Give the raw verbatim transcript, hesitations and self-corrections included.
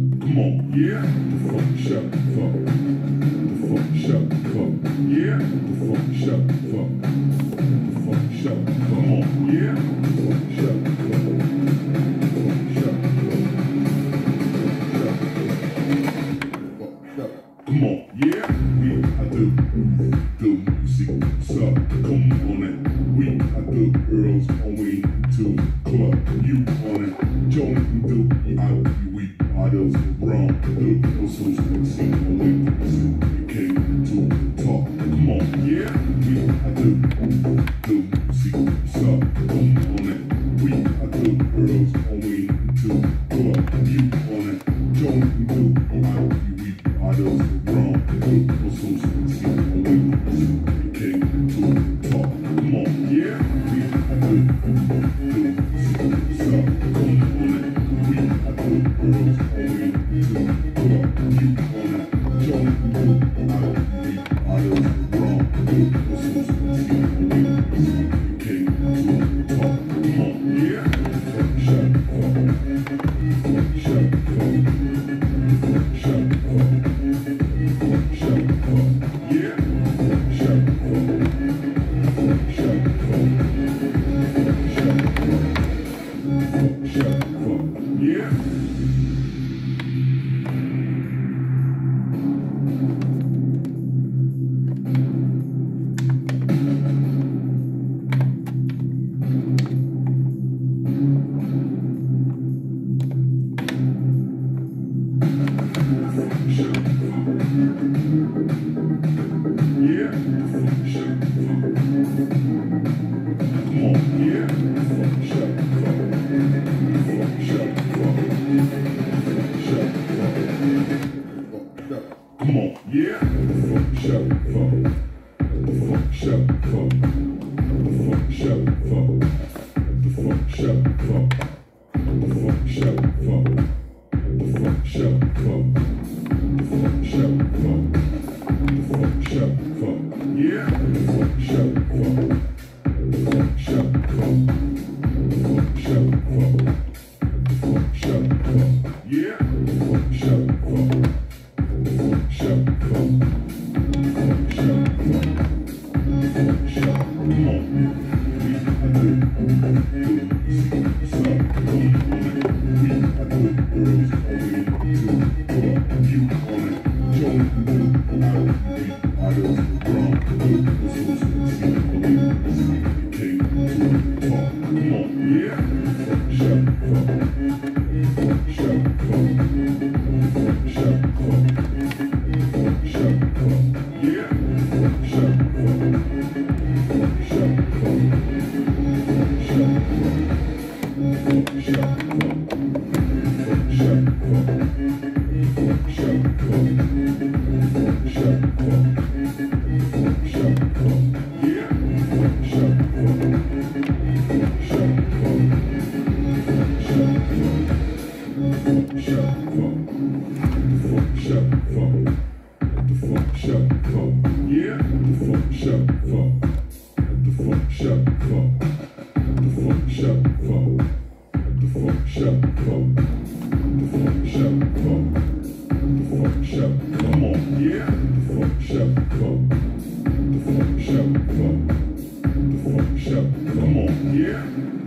come on, yeah. The funk shut fuck. The funk shut fuck. Yeah. The funk shut fuck. The funk shut fuck. Come on, yeah. The funk shut fuck. The funk shut fuck. Come on, yeah. We are the the music sub. Come on it. We are the girls going to club. You on it. Join the I we are those wrong. The girls so sexy. Away from you came to talk. Come on, yeah. We are the the music sub. Come on it. We are the girls going to club. You on it. Join the I we are those wrong. The girls so sexy. Away from you came to talk. Come on, yeah. We are the the music sub. Come on it. We are the girls going to club. You on it. Join the I we are those wrong. The girls so sexy. Away from you came to talk. Come on, yeah. Fuck shut fuck. Fuck shut fuck. Fuck shut fuck. Fuck shut fuck. Yeah. Fuck shut fuck. Fuck shut fuck. Fuck shut fuck. Fuck shut fuck. Yeah. Come on, yeah. The fuck shut fuck. The fuck shut fuck. The fuck shut fuck. The fuck shut fuck. The fuck shut fuck. The fuck shut fuck. The fuck shut fuck. The fuck shut fuck. Yeah. The fuck shut fuck. The fuck shut fuck. The fuck shut fuck. The fuck shut fuck. Yeah. The fuck shut fuck. Shut fuck. Fuck shut fuck. Fuck shut. Come on. We are the the music sub. Come on it. We are the girls going to club. You on it. Join the I we are those wrong. The girls so sexy. Away from you came to talk. Come on, yeah. Fuck shut fuck. Fuck shut fuck. Fuck shut fuck. Shut fuck, yeah. Fuck shut fuck. Fuck shut fuck. Fuck shut fuck. Fuck shut fuck. Fuck shut fuck. Fuck shut fuck. Fuck shut fuck. Fuck shut fuck, yeah. Fuck shut fuck. Fuck shut fuck. Fuck shut fuck. Fuck shut fuck. Fuck shut fuck. The fuck shut fuck, yeah. The fuck shut fuck. The fuck shut fuck. The fuck shut fuck. The fuck shut fuck. The fuck shut fuck. The fuck shut. Come on, yeah. The fuck shut fuck. The fuck shut fuck. The fuck shut. Come on, yeah.